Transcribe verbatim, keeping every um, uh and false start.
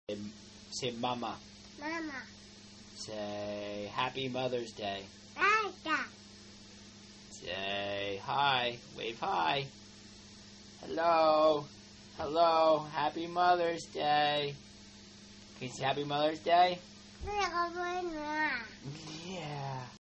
Say mama. Mama. Say happy Mother's Day. Dada. Say hi. Wave hi. Hello. Hello. Happy Mother's Day. Can you say happy Mother's Day? Đây là con với nữa. Yeah.